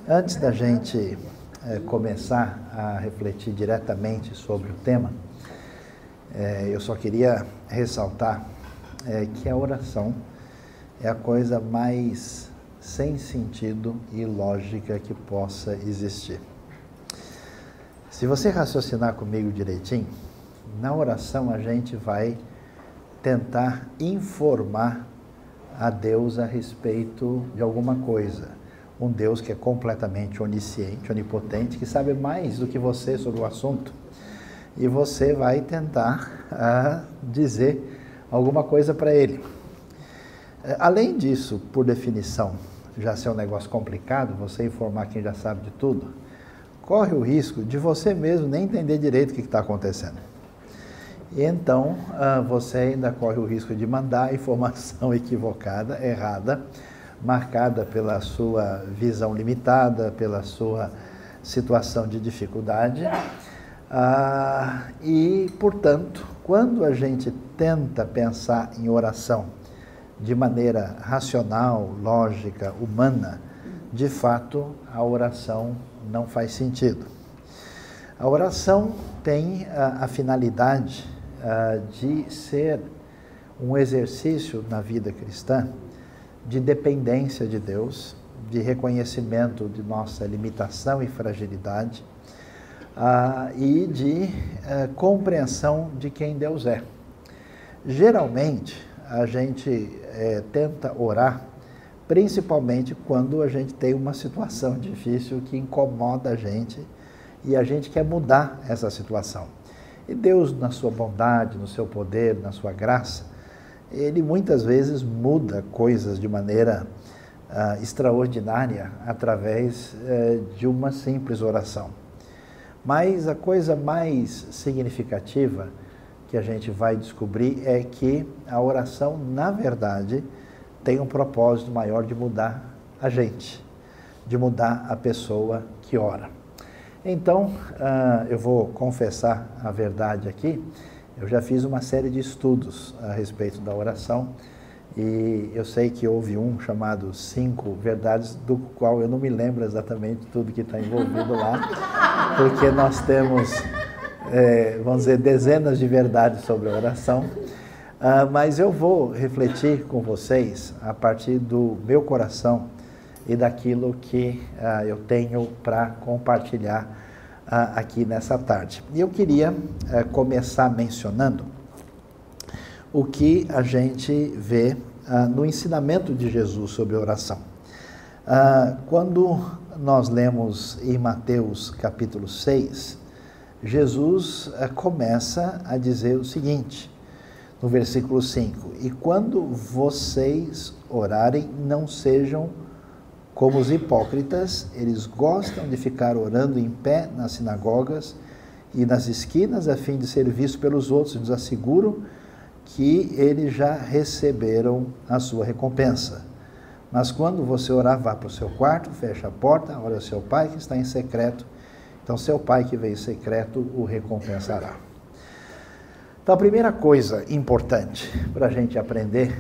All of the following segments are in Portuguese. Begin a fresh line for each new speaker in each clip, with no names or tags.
Antes da gente começar a refletir diretamente sobre o tema, eu só queria ressaltar que a oração é a coisa mais sem sentido e lógica que possa existir. Se você raciocinar comigo direitinho, na oração a gente vai tentar informar a Deus a respeito de alguma coisa. Um Deus que é completamente onisciente, onipotente, que sabe mais do que você sobre o assunto. E você vai tentar dizer alguma coisa para Ele. Além disso, por definição, já ser um negócio complicado, você informar quem já sabe de tudo, corre o risco de você mesmo nem entender direito o que está acontecendo. E então, você ainda corre o risco de mandar informação equivocada, errada, marcada pela sua visão limitada, pela sua situação de dificuldade. E, portanto, quando a gente tenta pensar em oração de maneira racional, lógica, humana, de fato, a oração não faz sentido. A oração tem a finalidade de ser um exercício na vida cristã de dependência de Deus, de reconhecimento de nossa limitação e fragilidade e de compreensão de quem Deus é. Geralmente, a gente tenta orar principalmente quando a gente tem uma situação difícil que incomoda a gente e a gente quer mudar essa situação. E Deus, na sua bondade, no seu poder, na sua graça, Ele muitas vezes muda coisas de maneira extraordinária através de uma simples oração. Mas a coisa mais significativa que a gente vai descobrir é que a oração, na verdade, tem um propósito maior de mudar a gente, de mudar a pessoa que ora. Então, eu vou confessar a verdade aqui. Eu já fiz uma série de estudos a respeito da oração e eu sei que houve um chamado 5 Verdades, do qual eu não me lembro exatamente tudo que está envolvido lá, porque nós temos, vamos dizer, dezenas de verdades sobre a oração, mas eu vou refletir com vocês a partir do meu coração e daquilo que eu tenho para compartilhar aqui nessa tarde. E eu queria começar mencionando o que a gente vê no ensinamento de Jesus sobre oração. Quando nós lemos em Mateus capítulo 6, Jesus começa a dizer o seguinte, no versículo 5, e quando vocês orarem, não sejam como os hipócritas, eles gostam de ficar orando em pé nas sinagogas e nas esquinas a fim de ser vistos pelos outros. Eles asseguram que eles já receberam a sua recompensa. Mas quando você orar, vá para o seu quarto, feche a porta, ore ao seu pai que está em secreto. Então seu pai que veio em secreto o recompensará. Então a primeira coisa importante para a gente aprender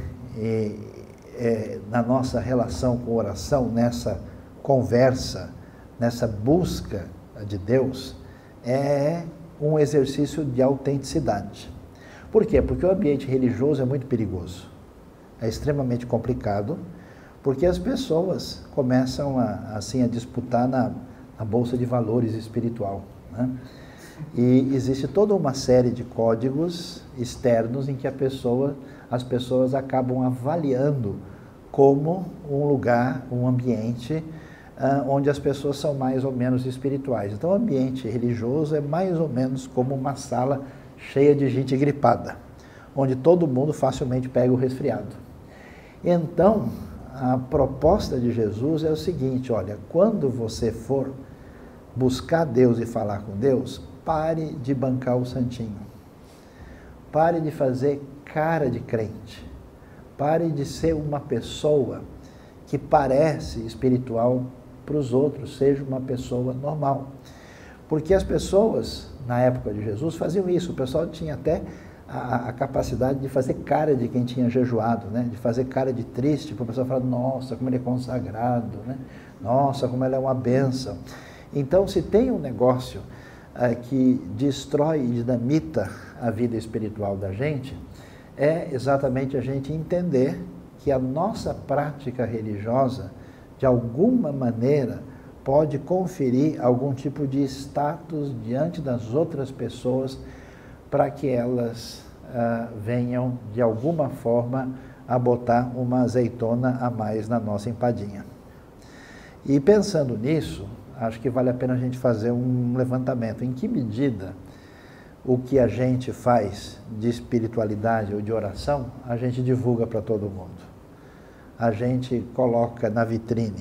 na nossa relação com oração, nessa conversa, nessa busca de Deus, é um exercício de autenticidade. Por quê? Porque o ambiente religioso é muito perigoso, é extremamente complicado, porque as pessoas começam a disputar na bolsa de valores espiritual, né? E existe toda uma série de códigos externos em que as pessoas acabam avaliando como um lugar, um ambiente onde as pessoas são mais ou menos espirituais. Então o ambiente religioso é mais ou menos como uma sala cheia de gente gripada, onde todo mundo facilmente pega o resfriado. Então a proposta de Jesus é o seguinte, olha, quando você for buscar Deus e falar com Deus, pare de bancar o santinho. Pare de fazer cara de crente. Pare de ser uma pessoa que parece espiritual para os outros, seja uma pessoa normal. Porque as pessoas, na época de Jesus, faziam isso. O pessoal tinha até a capacidade de fazer cara de quem tinha jejuado, né? De fazer cara de triste, para a pessoa falar, nossa, como ele é consagrado, né? Nossa, como ele é uma bênção. Então, se tem um negócio que destrói e dinamita a vida espiritual da gente, é exatamente a gente entender que a nossa prática religiosa, de alguma maneira, pode conferir algum tipo de status diante das outras pessoas para que elas venham, de alguma forma, a botar uma azeitona a mais na nossa empadinha. E pensando nisso, acho que vale a pena a gente fazer um levantamento. Em que medida o que a gente faz de espiritualidade ou de oração, a gente divulga para todo mundo? A gente coloca na vitrine.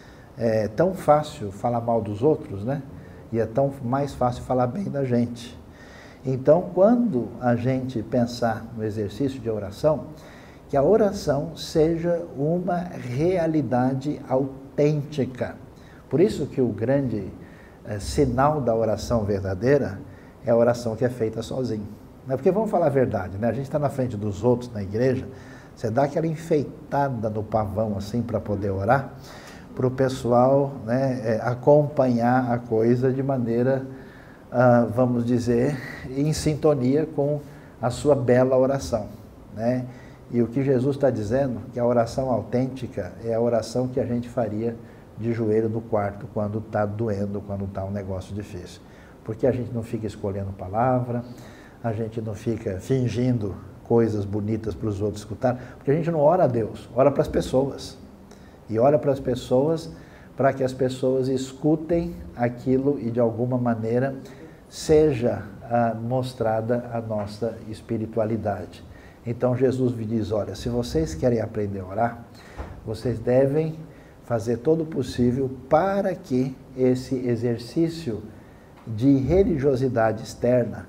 É tão fácil falar mal dos outros, né? E é tão mais fácil falar bem da gente. Então, quando a gente pensar no exercício de oração, que a oração seja uma realidade autêntica. Por isso que o grande sinal da oração verdadeira é a oração que é feita sozinho. Porque vamos falar a verdade, né? A gente está na frente dos outros na igreja, você dá aquela enfeitada no pavão assim para poder orar, para o pessoal, né, acompanhar a coisa de maneira, vamos dizer, em sintonia com a sua bela oração, né? E o que Jesus está dizendo, que a oração autêntica é a oração que a gente faria de joelho no quarto quando está doendo, quando está um negócio difícil. Porque a gente não fica escolhendo palavra, a gente não fica fingindo coisas bonitas para os outros escutar, porque a gente não ora a Deus, ora para as pessoas. E ora para as pessoas para que as pessoas escutem aquilo e de alguma maneira seja mostrada a nossa espiritualidade. Então Jesus me diz, olha, se vocês querem aprender a orar, vocês devem fazer todo o possível para que esse exercício de religiosidade externa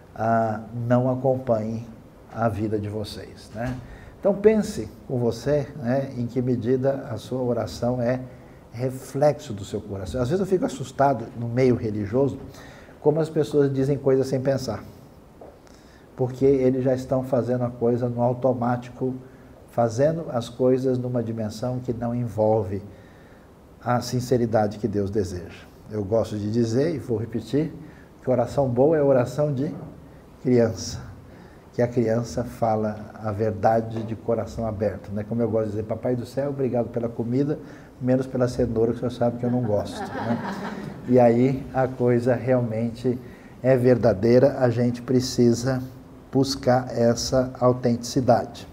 não acompanhe a vida de vocês, né? Então pense com você, né, em que medida a sua oração é reflexo do seu coração. Às vezes eu fico assustado no meio religioso, como as pessoas dizem coisas sem pensar. Porque eles já estão fazendo a coisa no automático, fazendo as coisas numa dimensão que não envolve a sinceridade que Deus deseja. Eu gosto de dizer, e vou repetir, que oração boa é oração de criança. Que a criança fala a verdade de coração aberto, né? Como eu gosto de dizer, Papai do Céu, obrigado pela comida, menos pela cenoura, que o senhor sabe que eu não gosto, né? E aí a coisa realmente é verdadeira, a gente precisa buscar essa autenticidade.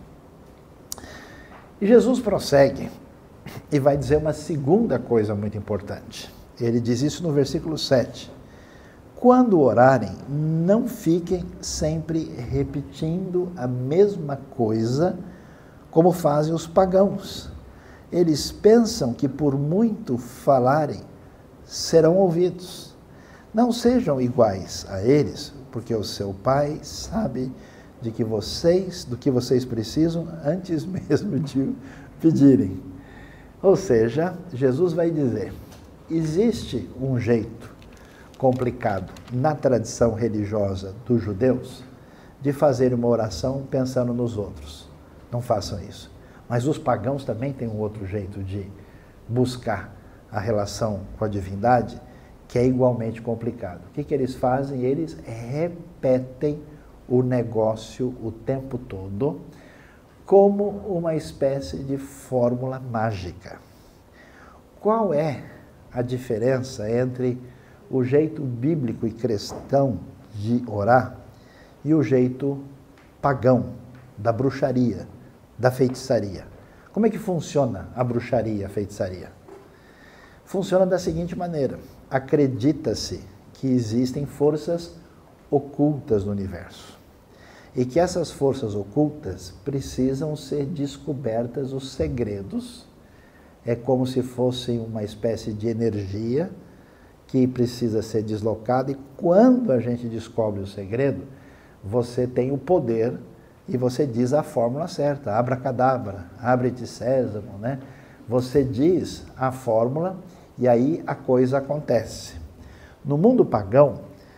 E Jesus prossegue e vai dizer uma segunda coisa muito importante. Ele diz isso no versículo 7. Quando orarem, não fiquem sempre repetindo a mesma coisa como fazem os pagãos. Eles pensam que por muito falarem, serão ouvidos. Não sejam iguais a eles, porque o seu Pai sabe do que vocês precisam antes mesmo de pedirem. Ou seja, Jesus vai dizer, existe um jeito complicado na tradição religiosa dos judeus de fazer uma oração pensando nos outros. Não façam isso. Mas os pagãos também têm um outro jeito de buscar a relação com a divindade que é igualmente complicado. O que eles fazem? Eles repetem o negócio o tempo todo como uma espécie de fórmula mágica. Qual é a diferença entre o jeito bíblico e cristão de orar e o jeito pagão, da bruxaria, da feitiçaria? Como é que funciona a bruxaria e a feitiçaria? Funciona da seguinte maneira: acredita-se que existem forças ocultas no universo e que essas forças ocultas precisam ser descobertas, os segredos. É como se fosse uma espécie de energia que precisa ser deslocada, e quando a gente descobre o segredo, você tem o poder e você diz a fórmula certa, abracadabra, abre-te sésamo, né? Você diz a fórmula e aí a coisa acontece. No mundo pagão,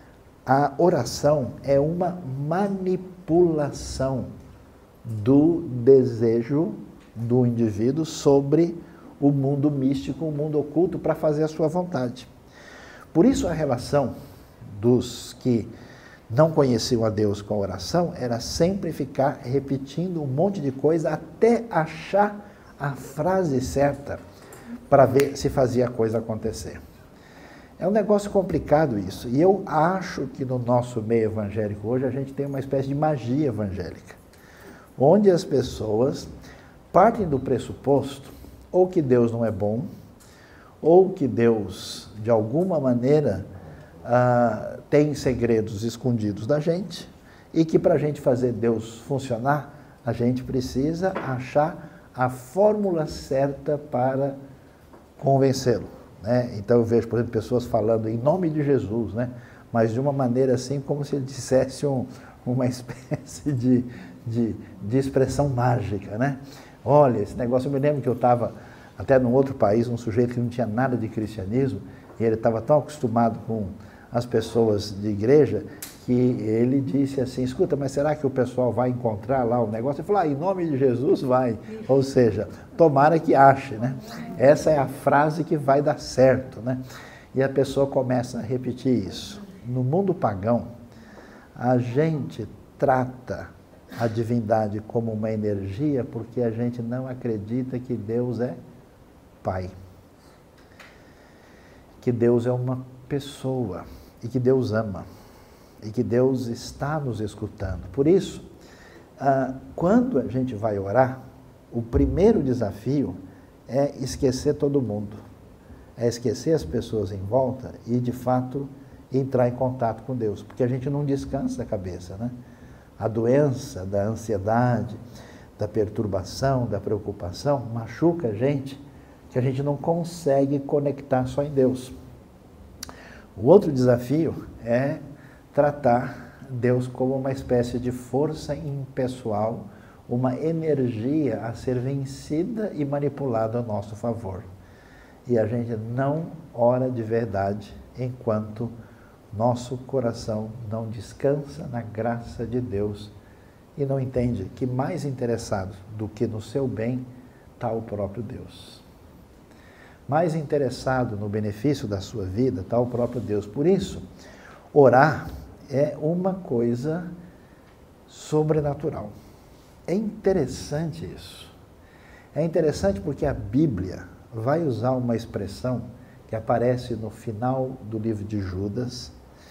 A oração é uma manipulação do desejo do indivíduo sobre o mundo místico, o mundo oculto, para fazer a sua vontade. Por isso a relação dos que não conheciam a Deus com a oração era sempre ficar repetindo um monte de coisa até achar a frase certa para ver se fazia a coisa acontecer. É um negócio complicado isso. E eu acho que no nosso meio evangélico hoje a gente tem uma espécie de magia evangélica, onde as pessoas partem do pressuposto ou que Deus não é bom, ou que Deus, de alguma maneira, tem segredos escondidos da gente, e que para a gente fazer Deus funcionar, a gente precisa achar a fórmula certa para convencê-lo, né? Então eu vejo, por exemplo, pessoas falando em nome de Jesus, né? Mas de uma maneira assim, como se ele dissesse uma espécie de expressão mágica, né? Olha, esse negócio, eu me lembro que eu estava até num outro país, um sujeito que não tinha nada de cristianismo, e ele estava tão acostumado com as pessoas de igreja, que ele disse assim, escuta, mas será que o pessoal vai encontrar lá o negócio? Ele falou, em nome de Jesus vai. Ou seja, tomara que ache, né? Essa é a frase que vai dar certo, né? E a pessoa começa a repetir isso. No mundo pagão, a gente trata a divindade como uma energia porque a gente não acredita que Deus é Pai. Que Deus é uma pessoa e que Deus ama e que Deus está nos escutando. Por isso, quando a gente vai orar, o primeiro desafio é esquecer todo mundo, é esquecer as pessoas em volta e, de fato, entrar em contato com Deus, porque a gente não descansa a cabeça, né? A doença da ansiedade, da perturbação, da preocupação machuca a gente, que a gente não consegue conectar só em Deus. O outro desafio é tratar Deus como uma espécie de força impessoal, uma energia a ser vencida e manipulada a nosso favor. E a gente não ora de verdade enquanto nosso coração não descansa na graça de Deus e não entende que mais interessado do que no seu bem está o próprio Deus. Mais interessado no benefício da sua vida está o próprio Deus. Por isso, orar é uma coisa sobrenatural. É interessante isso. É interessante porque a Bíblia vai usar uma expressão que aparece no final do livro de Judas,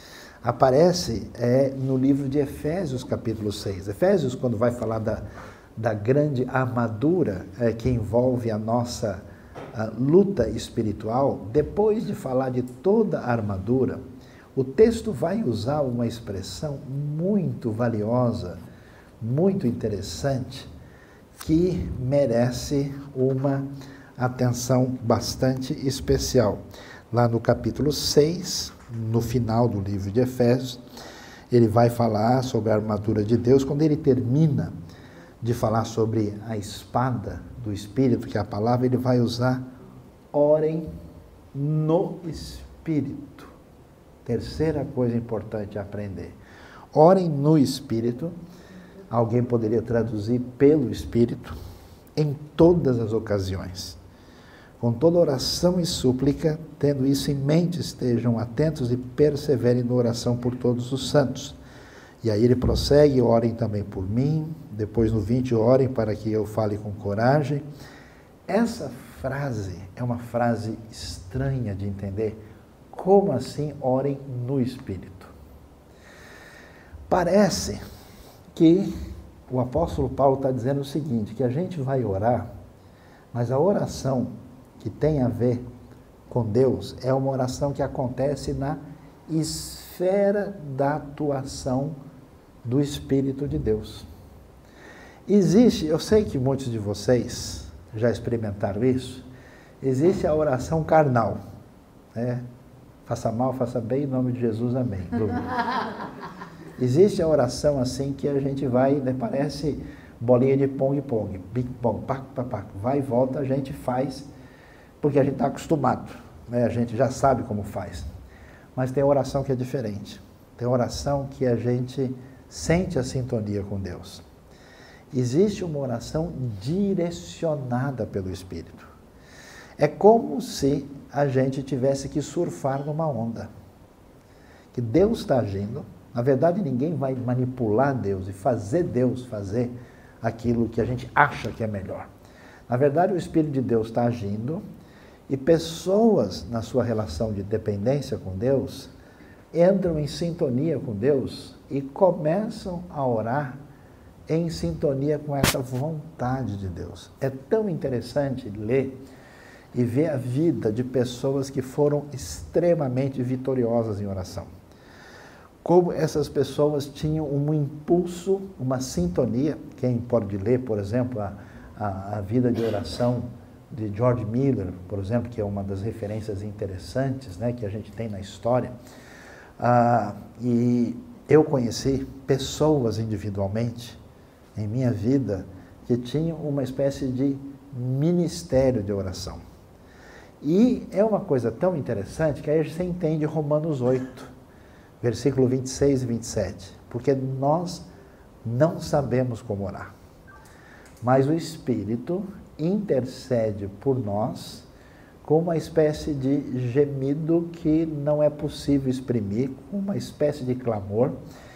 aparece no livro de Efésios, capítulo 6. Efésios, quando vai falar da grande armadura que envolve a nossa luta espiritual, depois de falar de toda a armadura, o texto vai usar uma expressão muito valiosa, muito interessante, que merece uma atenção bastante especial. Lá no capítulo 6, no final do livro de Efésios, ele vai falar sobre a armadura de Deus. Quando ele termina de falar sobre a espada do Espírito, que é a palavra, ele vai usar orem no Espírito. Terceira coisa importante a aprender. Orem no Espírito. Alguém poderia traduzir pelo Espírito, em todas as ocasiões. Com toda oração e súplica, tendo isso em mente, estejam atentos e perseverem na oração por todos os santos. E aí ele prossegue, orem também por mim. Depois no 20, orem para que eu fale com coragem. Essa frase é uma frase estranha de entender. Como assim orem no Espírito? Parece que o apóstolo Paulo está dizendo o seguinte, que a gente vai orar, mas a oração que tem a ver com Deus é uma oração que acontece na esfera da atuação do Espírito de Deus. Existe, eu sei que muitos de vocês já experimentaram isso, existe a oração carnal, né? Faça mal, faça bem, em nome de Jesus, amém. Existe a oração assim que a gente vai, né, parece bolinha de pong-pong, ping-pong, pac, vai e volta, a gente faz, porque a gente está acostumado, né? A gente já sabe como faz. Mas tem a oração que é diferente. tem oração que a gente sente a sintonia com Deus. Existe uma oração direcionada pelo Espírito. É como se a gente tivesse que surfar numa onda. Que Deus está agindo. Na verdade, ninguém vai manipular Deus e fazer Deus fazer aquilo que a gente acha que é melhor. Na verdade, o Espírito de Deus está agindo e pessoas, na sua relação de dependência com Deus, entram em sintonia com Deus e começam a orar em sintonia com essa vontade de Deus. É tão interessante ler e ver a vida de pessoas que foram extremamente vitoriosas em oração. Como essas pessoas tinham um impulso, uma sintonia. Quem pode ler, por exemplo, a vida de oração de George Miller, por exemplo, que é uma das referências interessantes, né, que a gente tem na história. E eu conheci pessoas individualmente em minha vida que tinham uma espécie de ministério de oração. E é uma coisa tão interessante que aí você entende Romanos 8, versículo 26 e 27, porque nós não sabemos como orar, mas o Espírito intercede por nós com uma espécie de gemido que não é possível exprimir, com uma espécie de clamor.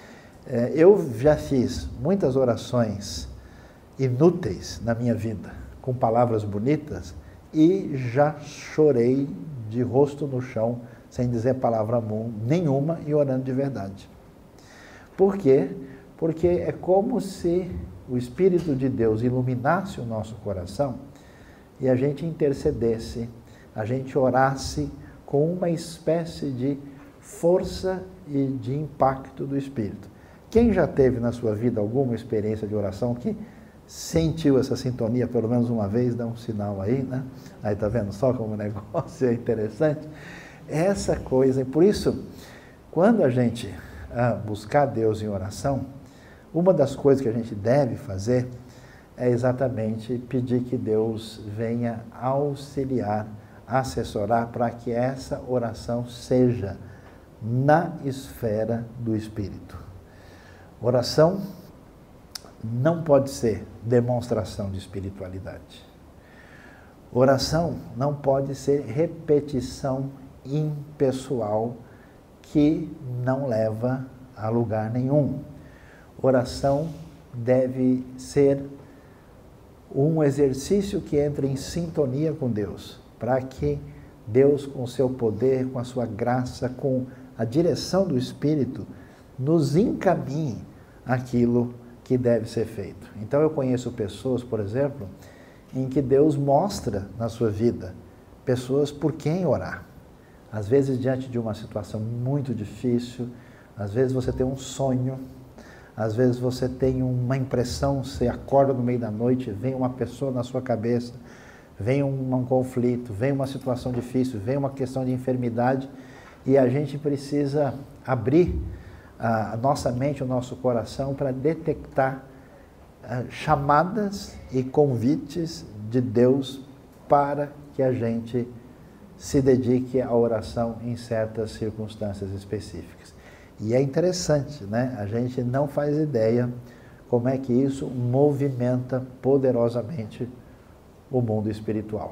Eu já fiz muitas orações inúteis na minha vida, com palavras bonitas, e já chorei de rosto no chão, sem dizer palavra nenhuma e orando de verdade. Por quê? Porque é como se o Espírito de Deus iluminasse o nosso coração e a gente intercedesse, a gente orasse com uma espécie de força e de impacto do Espírito. Quem já teve na sua vida alguma experiência de oração que sentiu essa sintonia pelo menos uma vez, dá um sinal aí, né? Aí tá vendo só como o negócio é interessante? Essa coisa, e por isso, quando a gente buscar Deus em oração, uma das coisas que a gente deve fazer é exatamente pedir que Deus venha auxiliar, assessorar para que essa oração seja na esfera do Espírito. Oração não pode ser demonstração de espiritualidade. Oração não pode ser repetição impessoal que não leva a lugar nenhum. Oração deve ser um exercício que entra em sintonia com Deus, para que Deus, com o seu poder, com a sua graça, com a direção do Espírito, nos encaminhe aquilo que deve ser feito. Então eu conheço pessoas, por exemplo, em que Deus mostra na sua vida pessoas por quem orar. Às vezes diante de uma situação muito difícil, às vezes você tem um sonho, às vezes você tem uma impressão, você acorda no meio da noite, vem uma pessoa na sua cabeça, vem um conflito, vem uma situação difícil, vem uma questão de enfermidade, e a gente precisa abrir a nossa mente, o nosso coração para detectar chamadas e convites de Deus para que a gente se dedique à oração em certas circunstâncias específicas. E é interessante, né? A gente não faz ideia como é que isso movimenta poderosamente o mundo espiritual.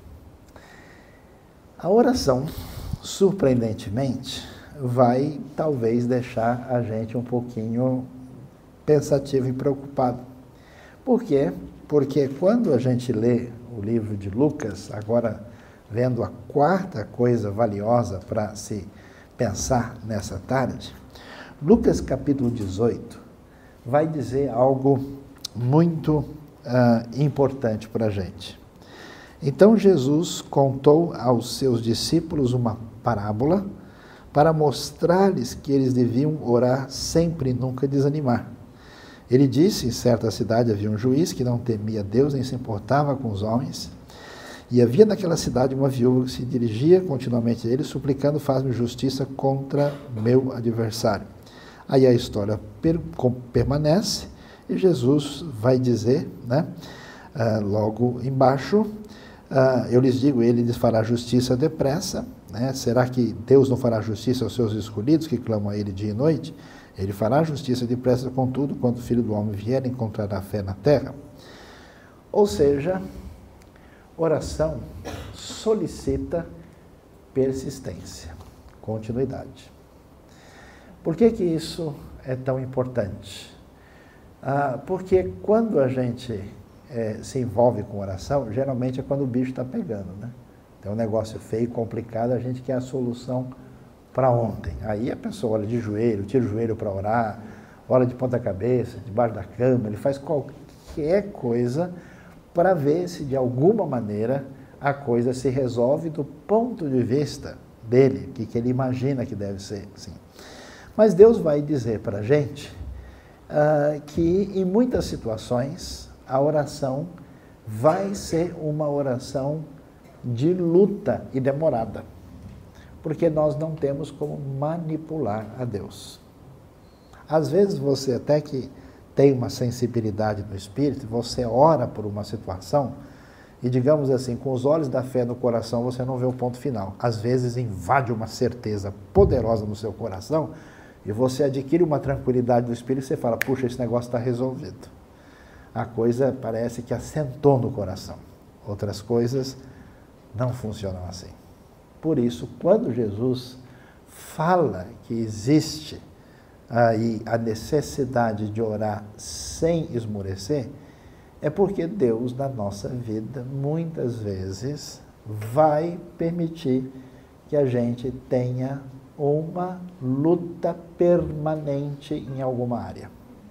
A oração, surpreendentemente, vai talvez deixar a gente um pouquinho pensativo e preocupado. Por quê? Porque quando a gente lê o livro de Lucas, agora vendo a quarta coisa valiosa para se pensar nessa tarde, Lucas capítulo 18 vai dizer algo muito importante para a gente. Então Jesus contou aos seus discípulos uma parábola para mostrar-lhes que eles deviam orar sempre e nunca desanimar. Ele disse: em certa cidade havia um juiz que não temia Deus nem se importava com os homens. E havia naquela cidade uma viúva que se dirigia continuamente a ele, suplicando: faz-me justiça contra meu adversário. Aí a história permanece e Jesus vai dizer, né, logo embaixo, eu lhes digo, ele lhes fará justiça depressa. né? Será que Deus não fará justiça aos seus escolhidos que clamam a Ele dia e noite? Ele fará justiça depressa, contudo, quando o Filho do Homem vier, encontrará fé na terra. Ou seja, oração solicita persistência, continuidade. Por que isso é tão importante? Porque quando a gente se envolve com oração, geralmente é quando o bicho está pegando, né? Tem um negócio feio, complicado, a gente quer a solução para ontem. Aí a pessoa olha de joelho, tira o joelho para orar, olha de ponta cabeça, debaixo da cama, ele faz qualquer coisa para ver se de alguma maneira a coisa se resolve do ponto de vista dele, que ele imagina que deve ser assim. Mas Deus vai dizer para a gente que em muitas situações a oração vai ser uma oração de luta e demorada, porque nós não temos como manipular a Deus. Às vezes você até que tem uma sensibilidade no espírito, você ora por uma situação e, digamos assim, com os olhos da fé no coração você não vê o ponto final. Às vezes invade uma certeza poderosa no seu coração e você adquire uma tranquilidade do espírito e você fala, puxa, esse negócio está resolvido. A coisa parece que assentou no coração. Outras coisas não funcionam assim. Por isso, quando Jesus fala que existe aí a necessidade de orar sem esmorecer, é porque Deus, na nossa vida, muitas vezes vai permitir que a gente tenha uma luta permanente em alguma área.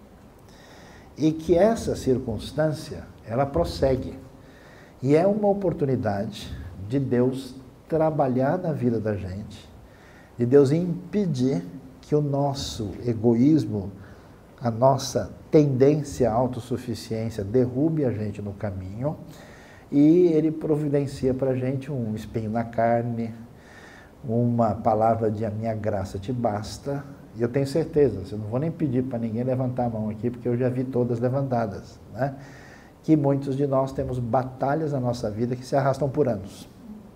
E que essa circunstância, ela prossegue. E é uma oportunidade de Deus trabalhar na vida da gente, de Deus impedir que o nosso egoísmo, a nossa tendência à autossuficiência derrube a gente no caminho, e Ele providencia para a gente um espinho na carne, uma palavra de a minha graça te basta, e eu tenho certeza, eu não vou nem pedir para ninguém levantar a mão aqui, porque eu já vi todas levantadas, né? Que muitos de nós temos batalhas na nossa vida que se arrastam por anos.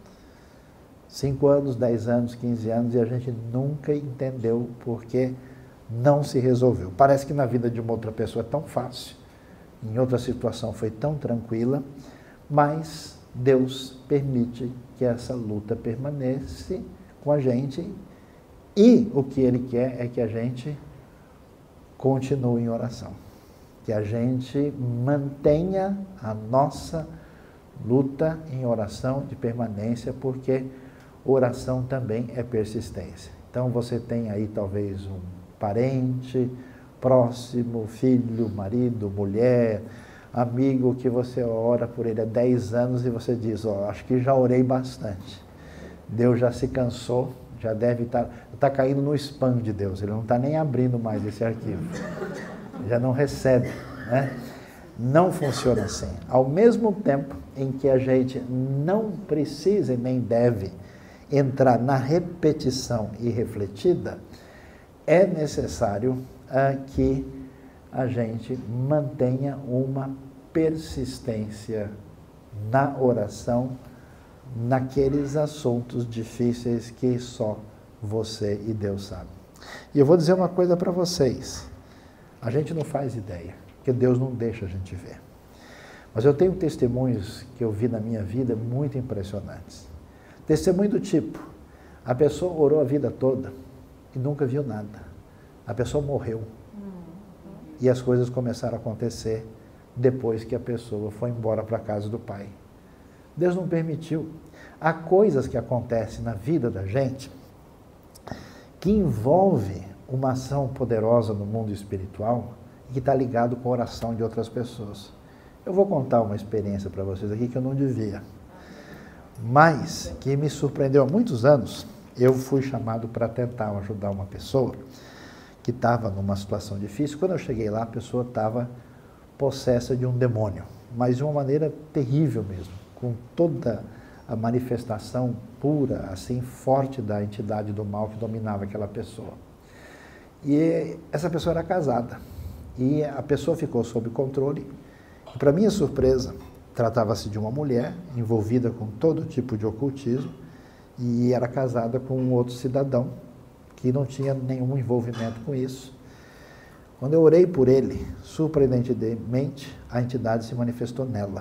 5 anos, 10 anos, 15 anos, e a gente nunca entendeu porque não se resolveu. Parece que na vida de uma outra pessoa é tão fácil, em outra situação foi tão tranquila, mas Deus permite que essa luta permaneça com a gente, e o que Ele quer é que a gente continue em oração, que a gente mantenha a nossa luta em oração de permanência, porque oração também é persistência. Então você tem aí talvez um parente próximo, filho, marido, mulher, amigo, que você ora por ele há 10 anos e você diz, acho que já orei bastante. Deus já se cansou, já deve estar caindo no spam de Deus, Ele não está nem abrindo mais esse arquivo. Já não recebe, né? Não funciona assim. Ao mesmo tempo em que a gente não precisa e nem deve entrar na repetição irrefletida, é necessário que a gente mantenha uma persistência na oração, naqueles assuntos difíceis que só você e Deus sabem. E eu vou dizer uma coisa para vocês, a gente não faz ideia, porque Deus não deixa a gente ver. Mas eu tenho testemunhos que eu vi na minha vida muito impressionantes. Testemunho do tipo, a pessoa orou a vida toda e nunca viu nada. A pessoa morreu. E as coisas começaram a acontecer depois que a pessoa foi embora para a casa do Pai. Deus não permitiu. Há coisas que acontecem na vida da gente que envolve uma ação poderosa no mundo espiritual e que está ligado com a oração de outras pessoas. Eu vou contar uma experiência para vocês aqui que eu não devia, mas que me surpreendeu há muitos anos. Eu fui chamado para tentar ajudar uma pessoa que estava numa situação difícil. Quando eu cheguei lá, a pessoa estava possessa de um demônio, mas de uma maneira terrível mesmo, com toda a manifestação pura, assim, forte da entidade do mal que dominava aquela pessoa. E essa pessoa era casada, e a pessoa ficou sob controle, e para minha surpresa, tratava-se de uma mulher envolvida com todo tipo de ocultismo, e era casada com um outro cidadão que não tinha nenhum envolvimento com isso. Quando eu orei por ele, surpreendentemente, a entidade se manifestou nela.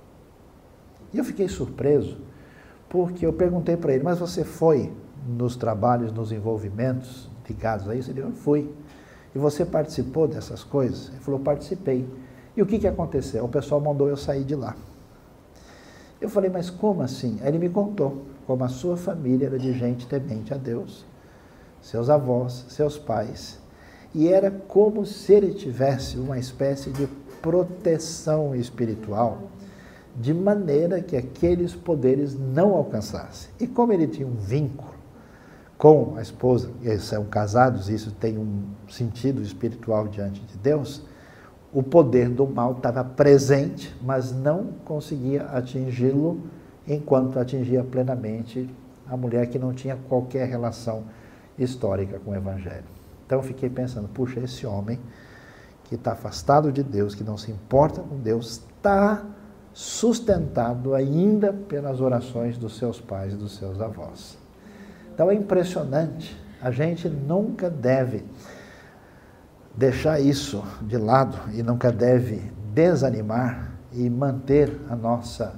E eu fiquei surpreso, porque eu perguntei para ele, mas você foi nos trabalhos, nos envolvimentos ligados a isso? Ele falou, fui. E você participou dessas coisas? Ele falou, participei. E o que aconteceu? O pessoal mandou eu sair de lá. Eu falei, mas como assim? Aí ele me contou como a sua família era de gente temente a Deus, seus avós, seus pais. E era como se ele tivesse uma espécie de proteção espiritual, de maneira que aqueles poderes não alcançassem. E como ele tinha um vínculo com a esposa, eles são casados, isso tem um sentido espiritual diante de Deus, o poder do mal estava presente, mas não conseguia atingi-lo enquanto atingia plenamente a mulher que não tinha qualquer relação histórica com o Evangelho. Então eu fiquei pensando, puxa, esse homem que está afastado de Deus, que não se importa com Deus, está sustentado ainda pelas orações dos seus pais e dos seus avós. Então é impressionante, a gente nunca deve deixar isso de lado e nunca deve desanimar e manter a nossa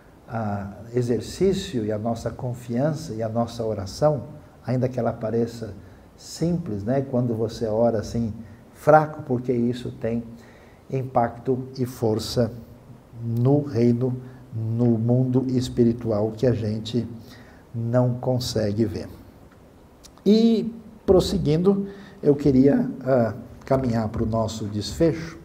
exercício e a nossa confiança e a nossa oração, ainda que ela pareça simples, né? Quando você ora assim, fraco, porque isso tem impacto e força no reino, no mundo espiritual que a gente não consegue ver. E, prosseguindo, eu queria caminhar para o nosso desfecho,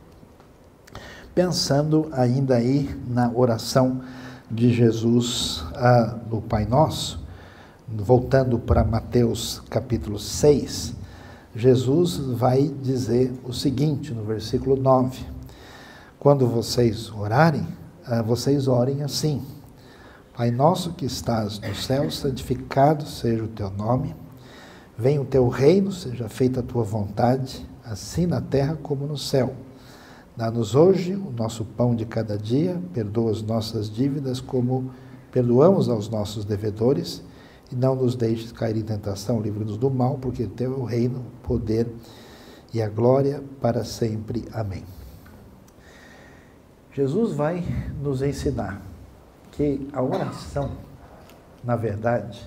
pensando ainda aí na oração de Jesus no Pai Nosso, voltando para Mateus capítulo 6, Jesus vai dizer o seguinte no versículo 9, quando vocês orarem, vocês orem assim, Pai nosso que estás no céu, santificado seja o teu nome, venha o teu reino, seja feita a tua vontade, assim na terra como no céu. Dá-nos hoje o nosso pão de cada dia, perdoa as nossas dívidas como perdoamos aos nossos devedores, e não nos deixes cair em tentação, livra-nos do mal, porque teu é o reino, o poder e a glória para sempre. Amém. Jesus vai nos ensinar que a oração, na verdade,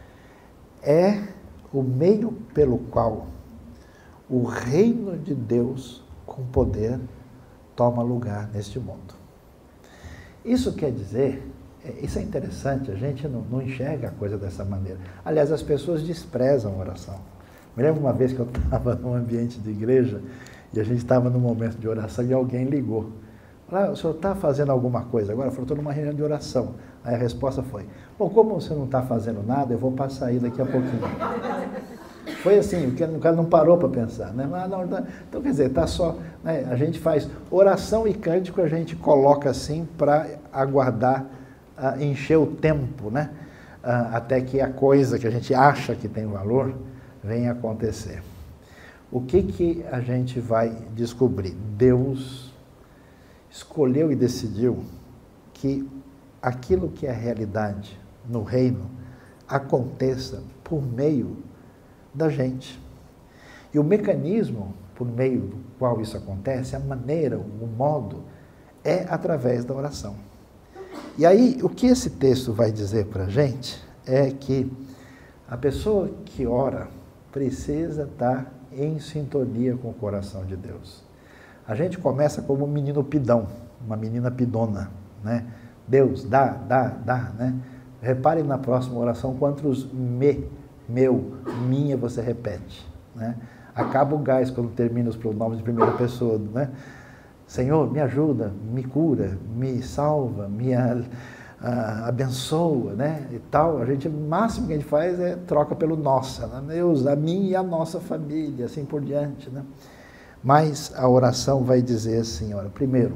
é o meio pelo qual o reino de Deus com poder toma lugar neste mundo. Isso quer dizer, isso é interessante, a gente não enxerga a coisa dessa maneira. Aliás, as pessoas desprezam a oração. Me lembro uma vez que eu estava num ambiente de igreja e a gente estava num momento de oração e alguém ligou. O senhor está fazendo alguma coisa agora? Eu falei, estou numa reunião de oração. Aí a resposta foi, bom, como você não está fazendo nada, eu vou passar aí daqui a pouquinho. Foi assim, o cara não parou para pensar, né? Então, quer dizer, tá só, né? A gente faz oração e cântico, a gente coloca assim para aguardar, encher o tempo, né? Até que a coisa que a gente acha que tem valor venha acontecer. O que a gente vai descobrir? Deus escolheu e decidiu que aquilo que é realidade no reino aconteça por meio da gente. E o mecanismo por meio do qual isso acontece, a maneira, o modo, é através da oração. E aí, o que esse texto vai dizer para a gente é que a pessoa que ora precisa estar em sintonia com o coração de Deus. A gente começa como um menino pidão, uma menina pidona, né? Deus, dá, né? Reparem na próxima oração quantos meu, minha você repete, né? Acaba o gás quando termina os pronomes de primeira pessoa, né? Senhor, me ajuda, me cura, me salva, me abençoa, né? E tal. O máximo que a gente faz é troca pelo nossa, né? Deus, a mim e a nossa família, assim por diante, né? Mas a oração vai dizer assim, olha, primeiro,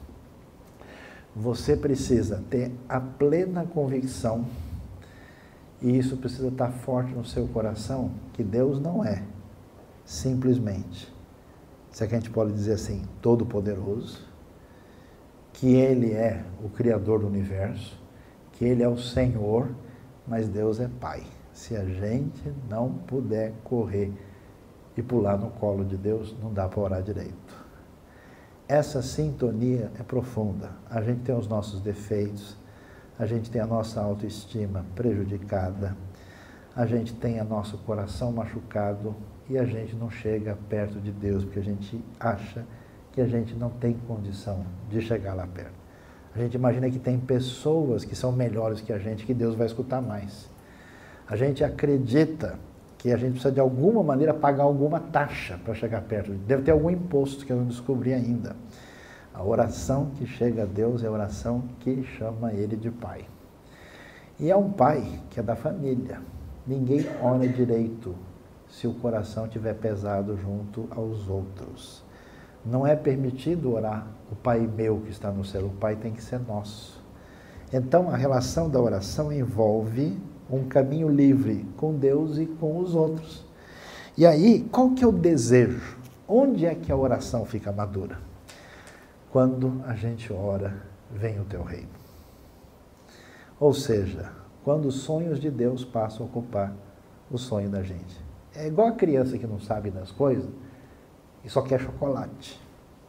você precisa ter a plena convicção, e isso precisa estar forte no seu coração, que Deus não é simplesmente, se é que a gente pode dizer assim, todo-poderoso, que Ele é o Criador do universo, que Ele é o Senhor, mas Deus é Pai. Se a gente não puder correr e pular no colo de Deus, não dá para orar direito. Essa sintonia é profunda. A gente tem os nossos defeitos, a gente tem a nossa autoestima prejudicada, a gente tem o nosso coração machucado e a gente não chega perto de Deus porque a gente acha que a gente não tem condição de chegar lá perto. A gente imagina que tem pessoas que são melhores que a gente, que Deus vai escutar mais. A gente acredita que a gente precisa de alguma maneira pagar alguma taxa para chegar perto. Deve ter algum imposto que eu não descobri ainda. A oração que chega a Deus é a oração que chama Ele de Pai. E é um Pai que é da família. Ninguém ora direito se o coração estiver pesado junto aos outros. Não é permitido orar o Pai meu que está no céu, o Pai tem que ser nosso. Então, a relação da oração envolve um caminho livre com Deus e com os outros. E aí, qual que é o desejo? Onde é que a oração fica madura? Quando a gente ora, vem o teu reino. Ou seja, quando os sonhos de Deus passam a ocupar o sonho da gente. É igual a criança que não sabe das coisas e só quer chocolate,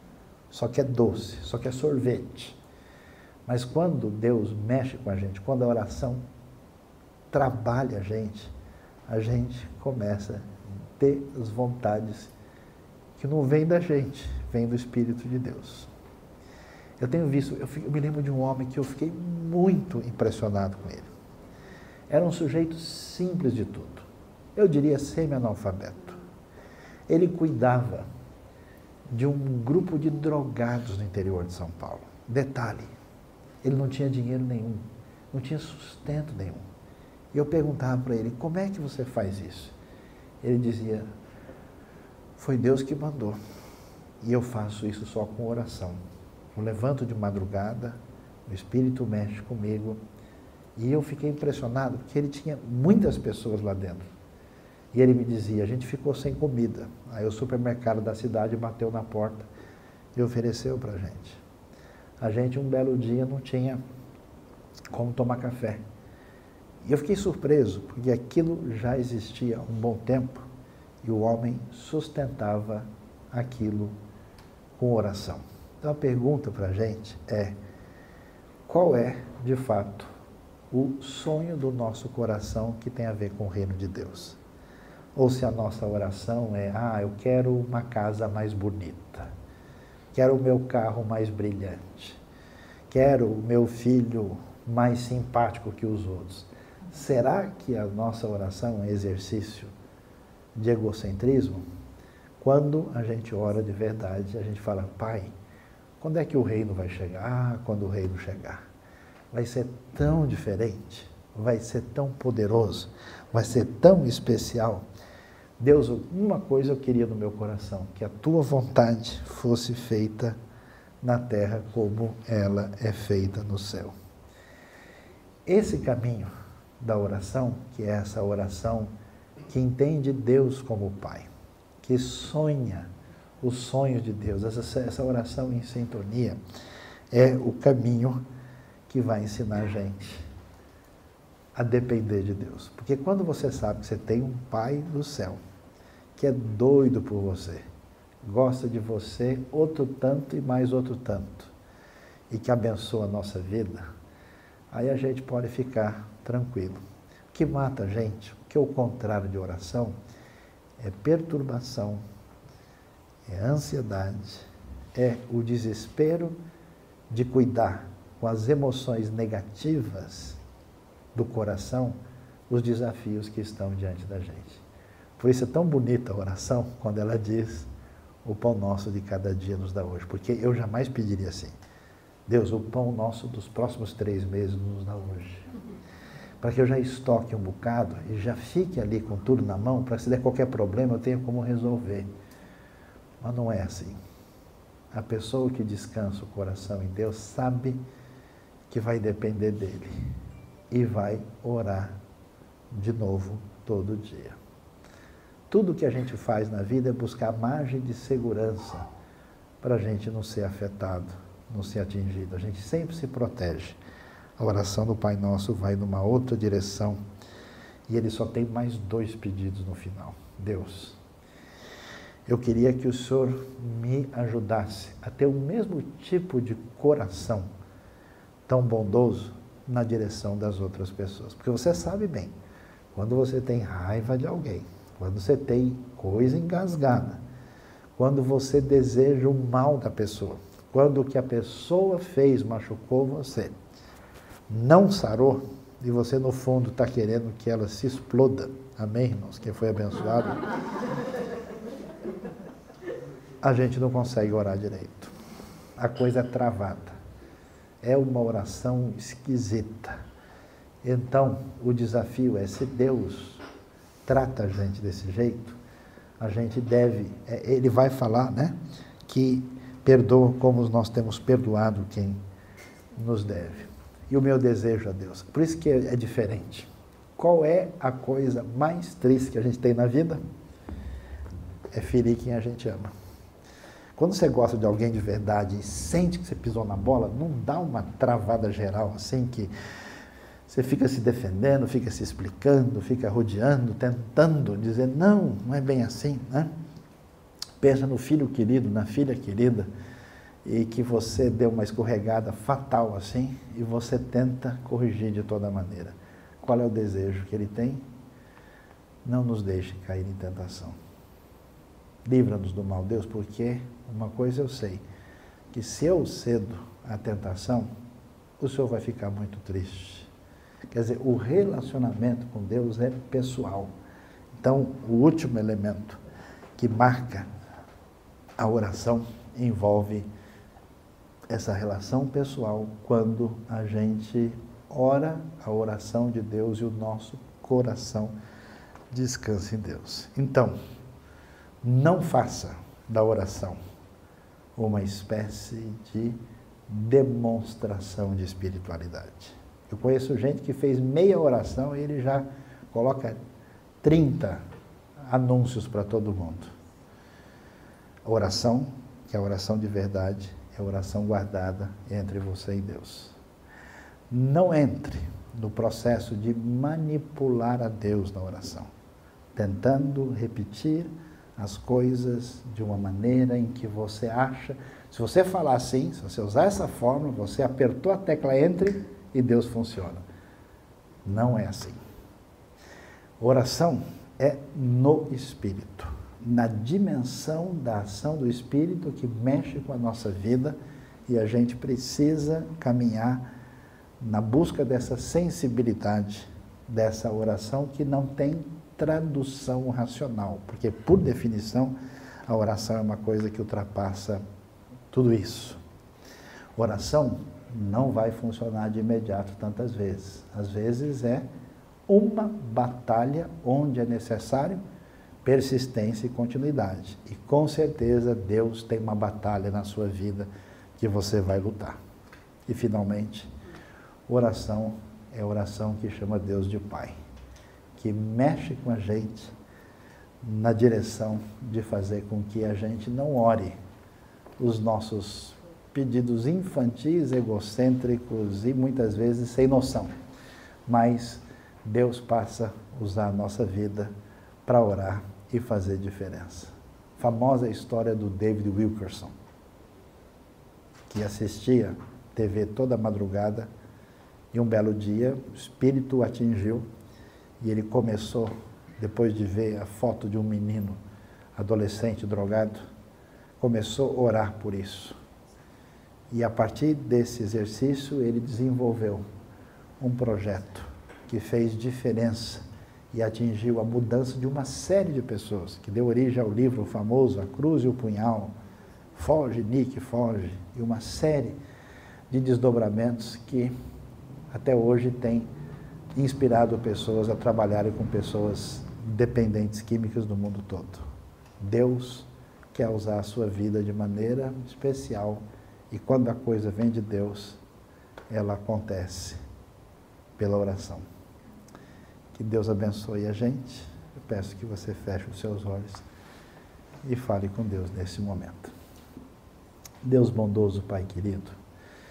só quer doce, só quer sorvete. Mas quando Deus mexe com a gente, quando a oração trabalha a gente começa a ter as vontades que não vêm da gente, vêm do Espírito de Deus. Eu tenho visto, eu me lembro de um homem que eu fiquei muito impressionado com ele. Era um sujeito simples de tudo. Eu diria semi-analfabeto. Ele cuidava de um grupo de drogados no interior de São Paulo. Detalhe, ele não tinha dinheiro nenhum, não tinha sustento nenhum. E eu perguntava para ele, como é que você faz isso? Ele dizia, foi Deus que mandou. E eu faço isso só com oração. Eu levanto de madrugada, o Espírito mexe comigo. E eu fiquei impressionado, porque ele tinha muitas pessoas lá dentro. E ele me dizia, a gente ficou sem comida. Aí o supermercado da cidade bateu na porta e ofereceu para a gente. A gente, um belo dia, não tinha como tomar café. E eu fiquei surpreso, porque aquilo já existia há um bom tempo e o homem sustentava aquilo com oração. Então a pergunta para a gente é, qual é, de fato, o sonho do nosso coração que tem a ver com o reino de Deus? Ou se a nossa oração é, eu quero uma casa mais bonita, quero o meu carro mais brilhante, quero o meu filho mais simpático que os outros. Será que a nossa oração é exercício de egocentrismo? Quando a gente ora de verdade, a gente fala, Pai, quando é que o reino vai chegar? Quando o reino chegar. Vai ser tão diferente, vai ser tão poderoso, vai ser tão especial. Deus, uma coisa eu queria no meu coração, que a tua vontade fosse feita na terra como ela é feita no céu. Esse caminho da oração, que é essa oração que entende Deus como Pai, que sonha os sonhos de Deus, essa oração em sintonia, é o caminho que vai ensinar a gente a depender de Deus. Porque quando você sabe que você tem um Pai do céu, que é doido por você, gosta de você outro tanto e mais outro tanto, e que abençoa a nossa vida, aí a gente pode ficar tranquilo. O que mata a gente, o que é o contrário de oração, é perturbação, é ansiedade, é o desespero de cuidar com as emoções negativas do coração os desafios que estão diante da gente. Por isso é tão bonita a oração quando ela diz, o pão nosso de cada dia nos dá hoje. Porque eu jamais pediria assim, Deus, o pão nosso dos próximos 3 meses nos dá hoje. Para que eu já estoque um bocado e já fique ali com tudo na mão, para se der qualquer problema eu tenha como resolver. Mas não é assim. A pessoa que descansa o coração em Deus sabe que vai depender dele e vai orar de novo todo dia. Tudo que a gente faz na vida é buscar margem de segurança para a gente não ser afetado, não ser atingido. A gente sempre se protege. A oração do Pai Nosso vai numa outra direção e ele só tem mais 2 pedidos no final. Deus, eu queria que o Senhor me ajudasse a ter o mesmo tipo de coração tão bondoso na direção das outras pessoas. Porque você sabe bem, quando você tem raiva de alguém, quando você tem coisa engasgada, quando você deseja o mal da pessoa, quando o que a pessoa fez machucou você, não sarou, e você no fundo está querendo que ela se exploda, amém, irmãos? Quem foi abençoado? A gente não consegue orar direito. A coisa é travada. É uma oração esquisita. Então, o desafio é, se Deus trata a gente desse jeito, a gente deve, ele vai falar, né, que perdoa como nós temos perdoado quem nos deve. E o meu desejo a Deus, por isso que é diferente. Qual é a coisa mais triste que a gente tem na vida? É ferir quem a gente ama. Quando você gosta de alguém de verdade e sente que você pisou na bola, não dá uma travada geral assim que você fica se defendendo, fica se explicando, fica rodeando, tentando dizer, não, não é bem assim, né? Pensa no filho querido, na filha querida, e que você deu uma escorregada fatal assim, e você tenta corrigir de toda maneira. Qual é o desejo que ele tem? Não nos deixe cair em tentação. Livra-nos do mal, Deus, porque uma coisa eu sei, que se eu cedo à tentação, o Senhor vai ficar muito triste. Quer dizer, o relacionamento com Deus é pessoal. Então, o último elemento que marca a oração envolve essa relação pessoal quando a gente ora a oração de Deus e o nosso coração descansa em Deus. Então, não faça da oração uma espécie de demonstração de espiritualidade. Eu conheço gente que fez meia oração e ele já coloca 30 anúncios para todo mundo. A oração, que é a oração de verdade, é a oração guardada entre você e Deus. Não entre no processo de manipular a Deus na oração, tentando repetir as coisas de uma maneira em que você acha. Se você falar assim, se você usar essa fórmula, você apertou a tecla entre e Deus funciona. Não é assim. Oração é no Espírito, na dimensão da ação do Espírito que mexe com a nossa vida, e a gente precisa caminhar na busca dessa sensibilidade, dessa oração que não tem tradução racional, porque, por definição, a oração é uma coisa que ultrapassa tudo isso. Oração não vai funcionar de imediato tantas vezes. Às vezes é uma batalha onde é necessário persistência e continuidade. E com certeza Deus tem uma batalha na sua vida que você vai lutar. E finalmente, oração é a oração que chama Deus de Pai, que mexe com a gente na direção de fazer com que a gente não ore os nossos pedidos infantis, egocêntricos e muitas vezes sem noção. Mas Deus passa a usar a nossa vida para orar e fazer diferença. Famosa história do David Wilkerson, que assistia TV toda madrugada e um belo dia o espírito o atingiu e ele começou, depois de ver a foto de um menino adolescente drogado, começou a orar por isso. E a partir desse exercício ele desenvolveu um projeto que fez diferença e atingiu a mudança de uma série de pessoas, que deu origem ao livro famoso A Cruz e o Punhal, Foge, Nick, Foge, e uma série de desdobramentos que até hoje tem inspirado pessoas a trabalharem com pessoas dependentes químicas do mundo todo. Deus quer usar a sua vida de maneira especial e quando a coisa vem de Deus, ela acontece pela oração. Que Deus abençoe a gente. Eu peço que você feche os seus olhos e fale com Deus nesse momento. Deus bondoso, Pai querido,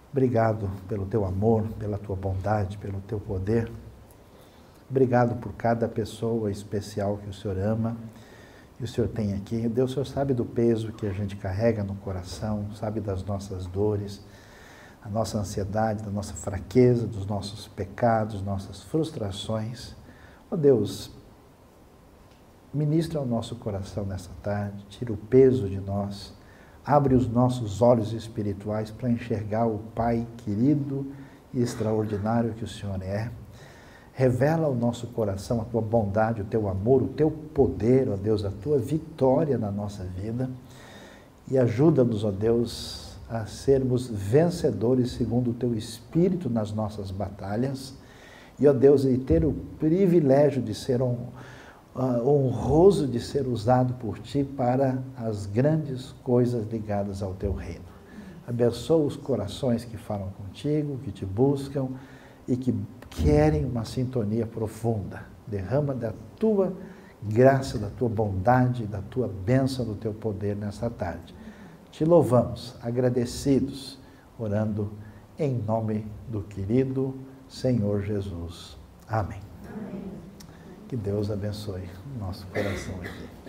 Obrigado pelo teu amor, pela tua bondade, pelo teu poder. Obrigado por cada pessoa especial que o Senhor ama e o Senhor tem aqui. Deus, o Senhor sabe do peso que a gente carrega no coração, sabe das nossas dores, da nossa ansiedade, da nossa fraqueza, dos nossos pecados, nossas frustrações. Ó Deus, ministra ao nosso coração nessa tarde, tira o peso de nós, abre os nossos olhos espirituais para enxergar o Pai querido e extraordinário que o Senhor é. Revela ao nosso coração a tua bondade, o teu amor, o teu poder, ó Deus, a tua vitória na nossa vida. E ajuda-nos, ó Deus, a sermos vencedores segundo o teu Espírito nas nossas batalhas. E, ó Deus, e ter o privilégio de ser honroso de ser usado por Ti para as grandes coisas ligadas ao Teu reino. Abençoa os corações que falam contigo, que Te buscam e que querem uma sintonia profunda. Derrama da Tua graça, da Tua bondade, da Tua bênção, do Teu poder nessa tarde. Te louvamos, agradecidos, orando em nome do querido Senhor Jesus. Amém. Amém. Que Deus abençoe o nosso coração aqui.